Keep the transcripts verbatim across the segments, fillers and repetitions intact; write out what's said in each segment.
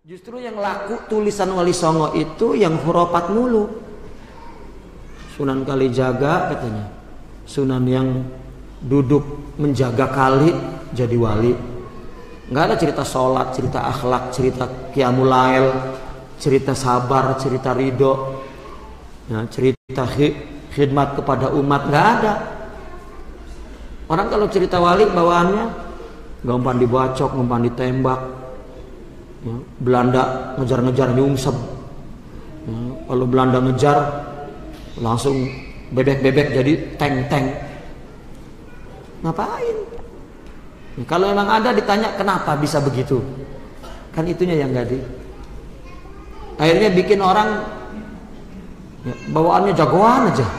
Justru yang laku tulisan Wali Songo itu yang hurufat mulu. Sunan Kalijaga katanya, Sunan yang duduk menjaga kali jadi wali. Nggak ada cerita sholat, cerita akhlak, cerita qiyamul lail, cerita sabar, cerita ridho, ya, cerita khidmat kepada umat, nggak ada. Orang kalau cerita wali bawaannya gampang dibacok, gampang ditembak, ya, Belanda ngejar-ngejar nyungsep, ya, kalau Belanda ngejar langsung bebek-bebek jadi tank-tank. Ngapain? Ya, kalau memang ada ditanya kenapa bisa begitu, kan itunya yang nggak di. Akhirnya bikin orang ya, bawaannya jagoan aja.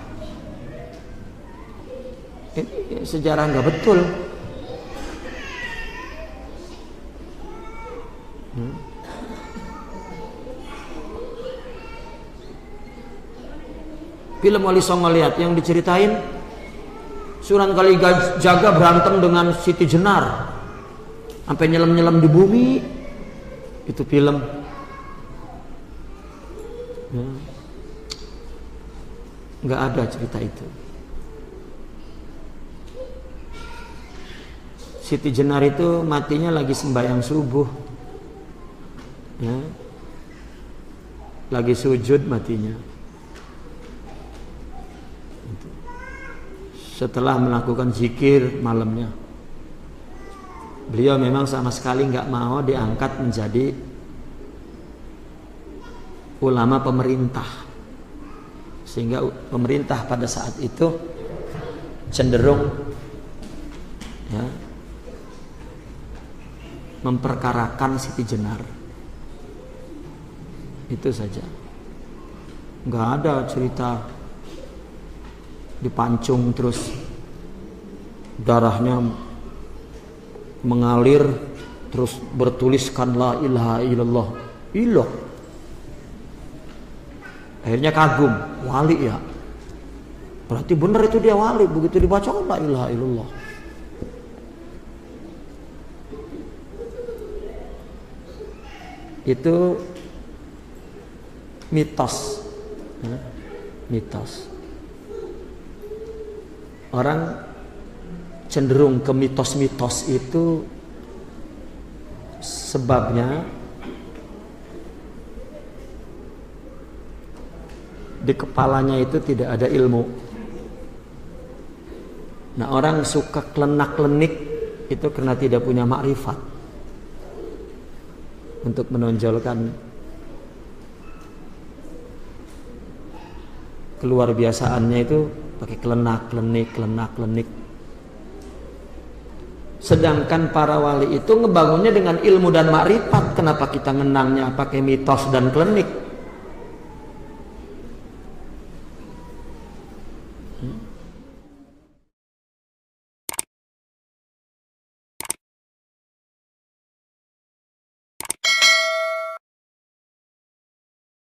Ini sejarah nggak betul. Hmm. Film Wali Songo lihat yang diceritain Sunan Kalijaga berantem dengan Siti Jenar sampai nyelam-nyelam di bumi. Itu film. Ya. Nggak ada cerita itu. Siti Jenar itu matinya lagi sembahyang subuh, ya, lagi sujud matinya. Setelah melakukan zikir malamnya, beliau memang sama sekali nggak mau diangkat menjadi ulama pemerintah, sehingga pemerintah pada saat itu cenderung ya, memperkarakan Siti Jenar. Itu saja. Nggak ada cerita dipancung terus darahnya mengalir terus bertuliskan la ilaha illallah. Ilah. Akhirnya kagum, wali ya. Berarti benar itu dia wali, begitu dibaca la ilaha illallah. Itu mitos, ya, mitos. Orang cenderung ke mitos-mitos itu sebabnya di kepalanya itu tidak ada ilmu. Nah, orang suka klenak-klenik itu karena tidak punya makrifat. Untuk menonjolkan keluar biasaannya itu pakai kelenak-klenik, kelenak-klenik. Sedangkan para wali itu ngebangunnya dengan ilmu dan makrifat. Kenapa kita ngenangnya pakai mitos dan klenik?